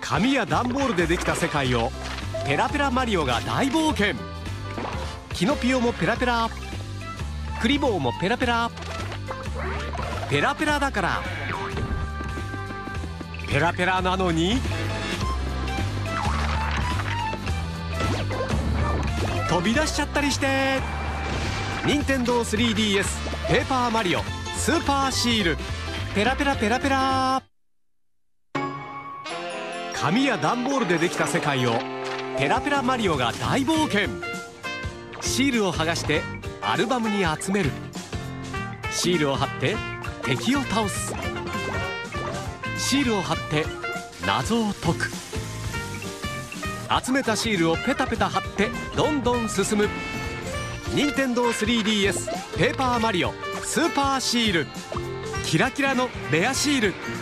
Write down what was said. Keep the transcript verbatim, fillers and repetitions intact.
紙や段ボールでできた世界をペラペラマリオが大冒険。キノピオもペラペラ、クリボーもペラペラ、ペラペラだからペラペラなのに飛び出しちゃったりして。任天堂 スリーディーエス ペーパーマリオスーパーシール、ペラペラペラペラ。紙や段ボールでできた世界をペラペラマリオが大冒険。シールを剥がしてアルバムに集める。シールを貼って敵を倒す。シールを貼って謎を解く。集めたシールをペタペタ貼ってどんどん進む。任天堂 スリーディーエス ペーパーマリオスーパーシール、キラキラのレアシール。